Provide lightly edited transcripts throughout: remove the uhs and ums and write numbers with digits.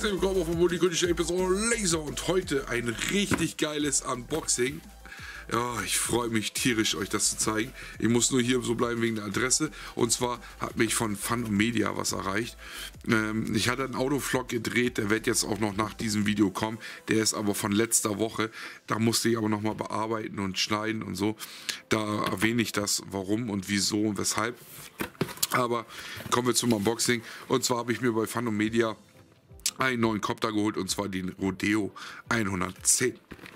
Herzlich willkommen auf dem Multikulturelle Episode Laser und heute ein richtig geiles Unboxing. Ja, ich freue mich tierisch, euch das zu zeigen. Ich muss nur hier so bleiben wegen der Adresse. Und zwar hat mich von Fun Media was erreicht. Ich hatte einen Autovlog gedreht, der wird jetzt auch noch nach diesem Video kommen. Der ist aber von letzter Woche. Da musste ich aber nochmal bearbeiten und schneiden und so. Da erwähne ich das, warum und wieso und weshalb. Aber kommen wir zum Unboxing. Und zwar habe ich mir bei Fun Media einen neuen Copter geholt, und zwar den Rodeo 110.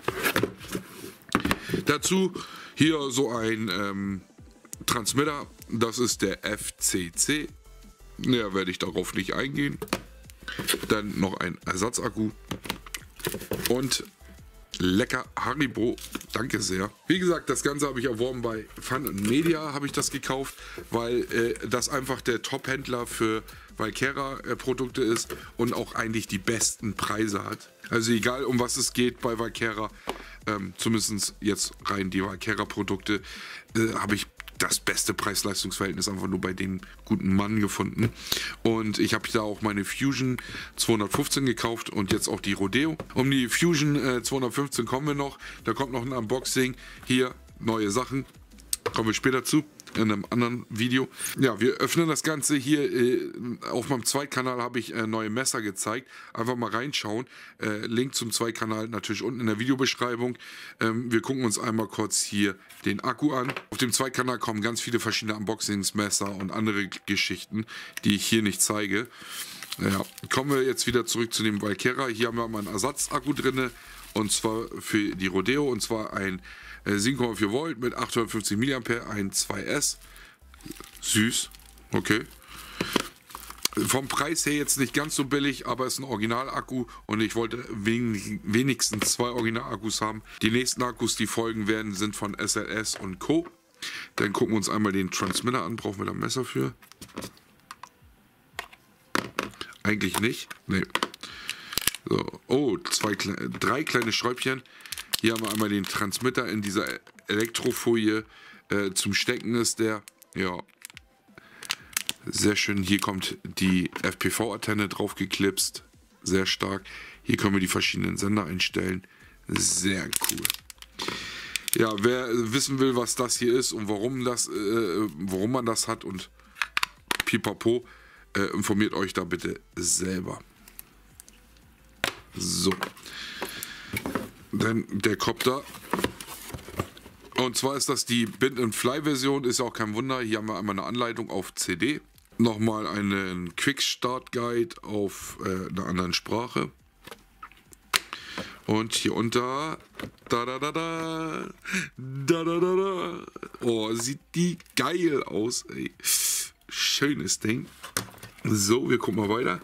Dazu hier so ein Transmitter, das ist der FCC. Ja, werde ich darauf nicht eingehen. Dann noch ein Ersatzakku und lecker Haribo, danke sehr. Wie gesagt, das Ganze habe ich erworben bei Fun Media, habe ich das gekauft, weil das einfach der Top-Händler für Valkera Produkte ist und auch eigentlich die besten Preise hat. Also egal um was es geht bei Valkera, zumindest jetzt rein die Valkera Produkte, habe ich das beste Preis-Leistungs-Verhältnis einfach nur bei dem guten Mann gefunden. Und ich habe da auch meine Fusion 215 gekauft und jetzt auch die Rodeo. Um die Fusion 215 kommen wir noch. Da kommt noch ein Unboxing. Hier neue Sachen. Kommen wir später zu. In einem anderen Video. Ja, wir öffnen das Ganze hier. Auf meinem Zweitkanal habe ich neue Messer gezeigt. Einfach mal reinschauen. Link zum Zweitkanal natürlich unten in der Videobeschreibung. Wir gucken uns einmal kurz hier den Akku an. Auf dem Zweitkanal kommen ganz viele verschiedene Unboxings, Messer und andere Geschichten, die ich hier nicht zeige. Ja, kommen wir jetzt wieder zurück zu dem Valkera. Hier haben wir mal einen Ersatzakku drin. Und zwar für die Rodeo. Und zwar ein 7,4 Volt mit 850 mAh, ein 2S. Süß, okay. Vom Preis her jetzt nicht ganz so billig, aber es ist ein Originalakku und ich wollte wenigstens 2 Originalakkus haben. Die nächsten Akkus, die folgen werden, sind von SLS und Co. Dann gucken wir uns einmal den Transmitter an. Brauchen wir da ein Messer für? Eigentlich nicht. Nee. So. Oh, 3 kleine Schräubchen. Hier haben wir einmal den Transmitter in dieser Elektrofolie. Zum Stecken ist der. Ja. Sehr schön. Hier kommt die FPV-Antenne drauf geklipst. Sehr stark. Hier können wir die verschiedenen Sender einstellen. Sehr cool. Ja, wer wissen will, was das hier ist und warum man das hat und pipapo, informiert euch da bitte selber. So. Dann der Copter. Und zwar ist das die Bind-and-Fly-Version, ist ja auch kein Wunder. Hier haben wir einmal eine Anleitung auf CD. Nochmal einen Quick-Start-Guide auf einer anderen Sprache. Und hier unter. Oh, sieht die geil aus, ey. Schönes Ding. So, wir gucken mal weiter.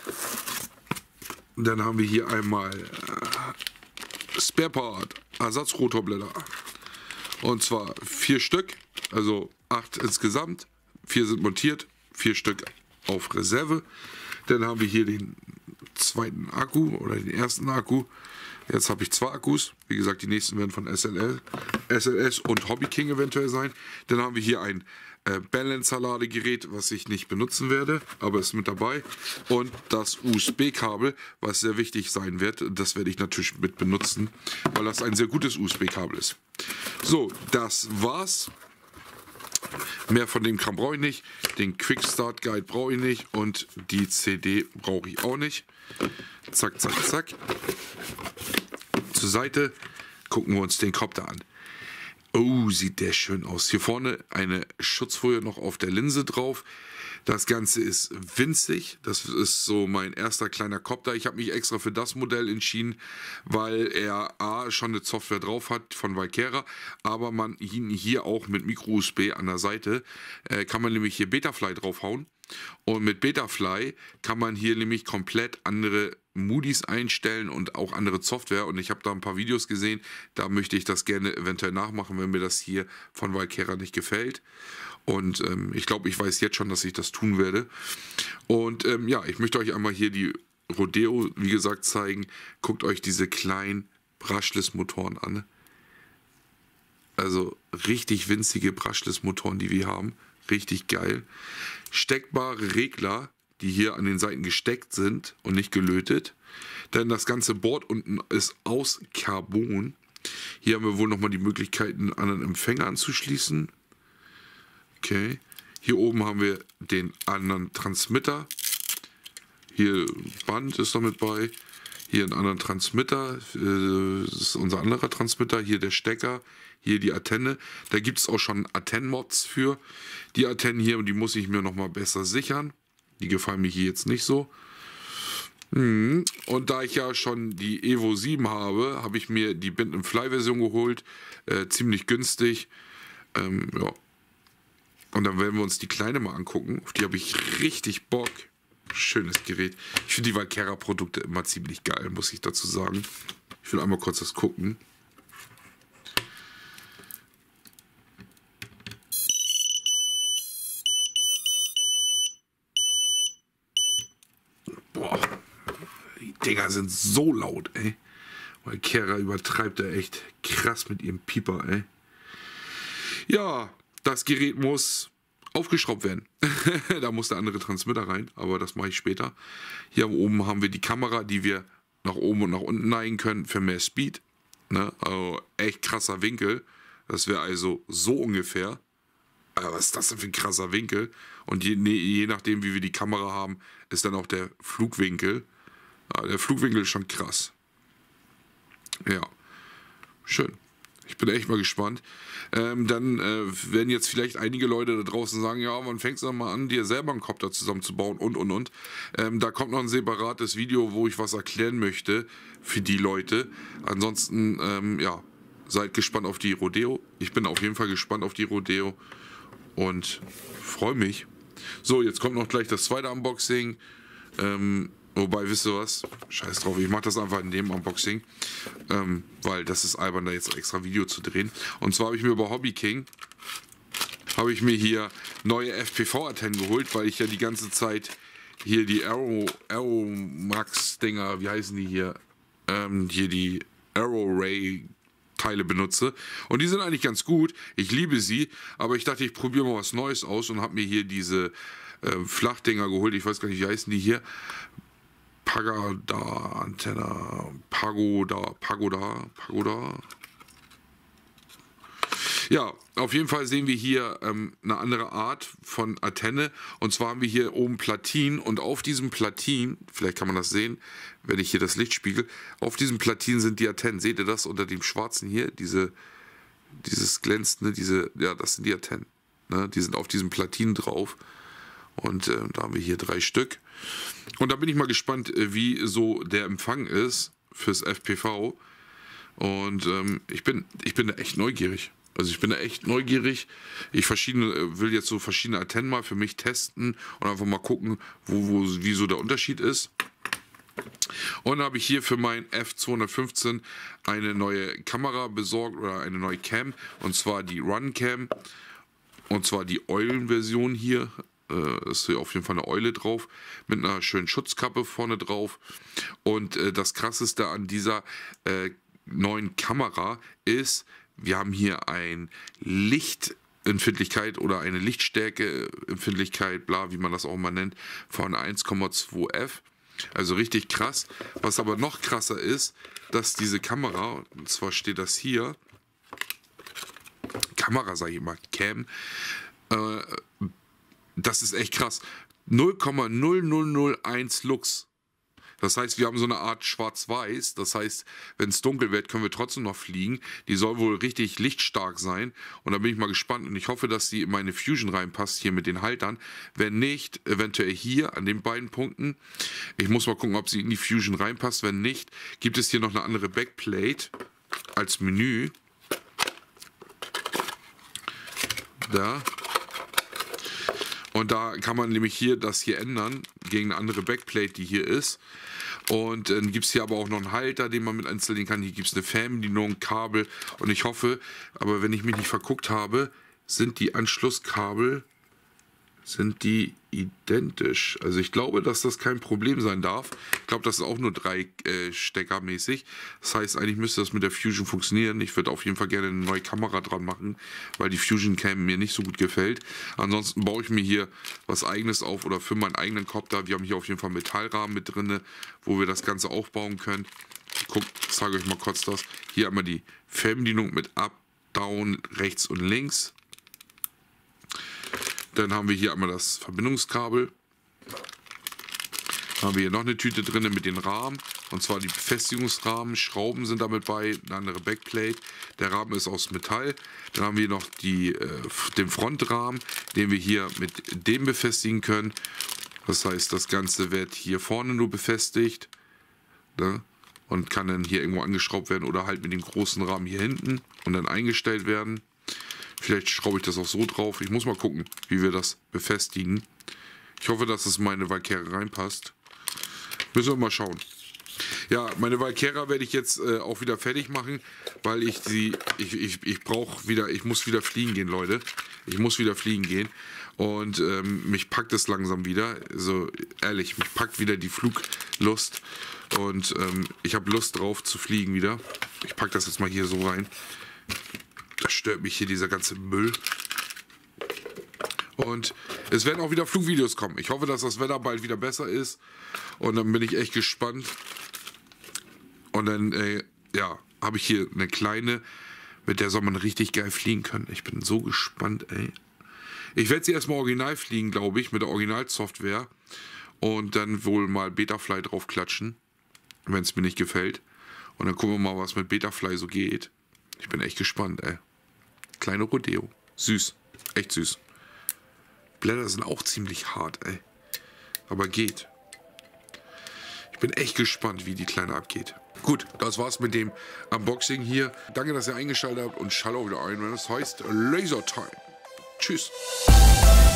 Dann haben wir hier einmal Spare Part, Ersatzrotorblätter. Und zwar 4 Stück, also 8 insgesamt. 4 sind montiert, 4 Stück auf Reserve. Dann haben wir hier den zweiten Akku oder den ersten Akku. Jetzt habe ich 2 Akkus. Wie gesagt, die nächsten werden von SLS und Hobby King eventuell sein. Dann haben wir hier ein Balancer-Ladegerät, was ich nicht benutzen werde, aber ist mit dabei. Und das USB-Kabel, was sehr wichtig sein wird. Das werde ich natürlich mit benutzen, weil das ein sehr gutes USB-Kabel ist. So, das war's. Mehr von dem Kram brauche ich nicht. Den Quick Start Guide brauche ich nicht. Und die CD brauche ich auch nicht. Zack, zack, zack. Zur Seite gucken wir uns den Copter an. Oh, sieht der schön aus. Hier vorne eine Schutzfolie noch auf der Linse drauf. Das Ganze ist winzig. Das ist so mein erster kleiner Copter. Ich habe mich extra für das Modell entschieden, weil er schon eine Software drauf hat von Valkera, aber man ihn hier auch mit Micro-USB an der Seite kann man nämlich hier Betafly draufhauen. Und mit Betafly kann man hier nämlich komplett andere Moodies einstellen und auch andere Software. Und ich habe da ein paar Videos gesehen, da möchte ich das gerne eventuell nachmachen, wenn mir das hier von Valkera nicht gefällt. Und ich glaube, ich weiß jetzt schon, dass ich das tun werde. Und ja, ich möchte euch einmal hier die Rodeo, wie gesagt, zeigen. Guckt euch diese kleinen Brushless-Motoren an. Also richtig winzige Brushless-Motoren, die wir haben. Richtig geil. Steckbare Regler die hier an den Seiten gesteckt sind und nicht gelötet. Denn das ganze Board unten ist aus Carbon. Hier haben wir wohl nochmal die Möglichkeit, einen anderen Empfänger anzuschließen. Okay. Hier oben haben wir den anderen Transmitter. Hier Band ist noch mit bei. Hier einen anderen Transmitter. Das ist unser anderer Transmitter. Hier der Stecker. Hier die Antenne. Da gibt es auch schon Antennenmods für. Die Antennen hier, die muss ich mir nochmal besser sichern. Die gefallen mir hier jetzt nicht so. Und da ich ja schon die Evo 7 habe, habe ich mir die Bind-and-Fly-Version geholt. Ziemlich günstig. Ja. Und dann werden wir uns die kleine mal angucken. Auf die habe ich richtig Bock. Schönes Gerät. Ich finde die Valkera-Produkte immer ziemlich geil, muss ich dazu sagen. Ich will einmal kurz das gucken. Boah, die Dinger sind so laut, ey. Valkera übertreibt da echt krass mit ihrem Pieper, ey. Ja, das Gerät muss aufgeschraubt werden. Da muss der andere Transmitter rein, aber das mache ich später. Hier oben haben wir die Kamera, die wir nach oben und nach unten neigen können für mehr Speed. Ne? Also echt krasser Winkel. Das wäre also so ungefähr. Was ist das denn für ein krasser Winkel? Und je nachdem, wie wir die Kamera haben, ist dann auch der Flugwinkel. Ja, der Flugwinkel ist schon krass. Ja, schön. Ich bin echt mal gespannt. Dann werden jetzt vielleicht einige Leute da draußen sagen, ja, wann fängst du mal an, dir selber einen Kopter zusammenzubauen und. Da kommt noch ein separates Video, wo ich was erklären möchte für die Leute. Ansonsten, ja, seid gespannt auf die Rodeo. Ich bin auf jeden Fall gespannt auf die Rodeo und freue mich. So, jetzt kommt noch gleich das zweite Unboxing. Wobei, wisst ihr was? Scheiß drauf, ich mache das einfach in dem Unboxing, weil das ist albern, da jetzt extra Video zu drehen. Und zwar habe ich mir über Hobby King, habe ich mir hier neue FPV-Antennen geholt, weil ich ja die ganze Zeit hier die Aeromax-Dinger, wie heißen die hier? Hier die Aero-Ray-Teile benutze. Und die sind eigentlich ganz gut, ich liebe sie, aber ich dachte, ich probiere mal was Neues aus und habe mir hier diese Flachdinger geholt, ich weiß gar nicht, wie heißen die hier? Pagoda. Ja, auf jeden Fall sehen wir hier eine andere Art von Antenne. Und zwar haben wir hier oben Platinen und auf diesem Platin, vielleicht kann man das sehen, wenn ich hier das Licht spiegel, auf diesem Platin sind die Antennen. Seht ihr das unter dem schwarzen hier? Dieses glänzende, ja, das sind die Antennen. Ne? Die sind auf diesem Platin drauf. Und da haben wir hier 3 Stück. Und da bin ich mal gespannt, wie so der Empfang ist fürs FPV. Und ich bin da echt neugierig. Also ich bin da echt neugierig. Ich will jetzt so verschiedene Antennen mal für mich testen und einfach mal gucken, wie so der Unterschied ist. Und dann habe ich hier für mein F215 eine neue Kamera besorgt oder eine neue Cam. Und zwar die Runcam. Und zwar die Eulen-Version hier. Ist hier auf jeden Fall eine Eule drauf, mit einer schönen Schutzkappe vorne drauf. Und das Krasseste an dieser neuen Kamera ist, wir haben hier ein Lichtempfindlichkeit oder eine Lichtstärkeempfindlichkeit, bla, wie man das auch mal nennt, von 1,2 F. Also richtig krass. Was aber noch krasser ist, dass diese Kamera, und zwar steht das hier, Kamera sage ich immer, Cam, das ist echt krass. 0,0001 Lux. Das heißt, wir haben so eine Art Schwarz-Weiß. Das heißt, wenn es dunkel wird, können wir trotzdem noch fliegen. Die soll wohl richtig lichtstark sein. Und da bin ich mal gespannt. Und ich hoffe, dass sie in meine Fusion reinpasst, hier mit den Haltern. Wenn nicht, eventuell hier an den beiden Punkten. Ich muss mal gucken, ob sie in die Fusion reinpasst. Wenn nicht, gibt es hier noch eine andere Backplate als Menü. Da. Und da kann man nämlich hier das hier ändern gegen eine andere Backplate, die hier ist. Und dann gibt es hier aber auch noch einen Halter, den man mit installieren kann. Hier gibt es eine Fernbedienung, Kabel. Und ich hoffe, aber wenn ich mich nicht verguckt habe, sind die Anschlusskabel sind die identisch. Also ich glaube, dass das kein Problem sein darf. Ich glaube, das ist auch nur 3 Stecker mäßig. Das heißt, eigentlich müsste das mit der Fusion funktionieren. Ich würde auf jeden Fall gerne eine neue Kamera dran machen, weil die Fusion Cam mir nicht so gut gefällt. Ansonsten baue ich mir hier was Eigenes auf oder für meinen eigenen Copter. Wir haben hier auf jeden Fall Metallrahmen mit drin, wo wir das Ganze aufbauen können. Guckt, ich zeige euch mal kurz das. Hier einmal die Fernbedienung mit Up, Down, rechts und links. Dann haben wir hier einmal das Verbindungskabel. Dann haben wir hier noch eine Tüte drin mit den Rahmen. Und zwar die Befestigungsrahmen. Schrauben sind damit bei, eine andere Backplate. Der Rahmen ist aus Metall. Dann haben wir noch den Frontrahmen, den wir hier mit dem befestigen können. Das heißt, das Ganze wird hier vorne nur befestigt. Ne? Und kann dann hier irgendwo angeschraubt werden oder halt mit dem großen Rahmen hier hinten und dann eingestellt werden. Vielleicht schraube ich das auch so drauf. Ich muss mal gucken, wie wir das befestigen. Ich hoffe, dass es meine Valkyrie reinpasst. Müssen wir mal schauen. Ja, meine Valkyrie werde ich jetzt auch wieder fertig machen, weil ich muss wieder fliegen gehen, Leute. Ich muss wieder fliegen gehen. Und mich packt es langsam wieder. Also ehrlich, mich packt wieder die Fluglust. Und ich habe Lust drauf zu fliegen wieder. Ich packe das jetzt mal hier so rein. Da stört mich hier dieser ganze Müll. Und es werden auch wieder Flugvideos kommen. Ich hoffe, dass das Wetter bald wieder besser ist. Und dann bin ich echt gespannt. Und dann, ja, habe ich hier eine kleine, mit der soll man richtig geil fliegen können. Ich bin so gespannt, ey. Ich werde sie erstmal original fliegen, glaube ich, mit der Originalsoftware. Und dann wohl mal Betafly drauf klatschen, wenn es mir nicht gefällt. Und dann gucken wir mal, was mit Betafly so geht. Ich bin echt gespannt, ey. Kleine Rodeo. Süß. Echt süß. Blätter sind auch ziemlich hart, ey. Aber geht. Ich bin echt gespannt, wie die Kleine abgeht. Gut, das war's mit dem Unboxing hier. Danke, dass ihr eingeschaltet habt und schaltet auch wieder ein, wenn es heißt Laser Time. Tschüss.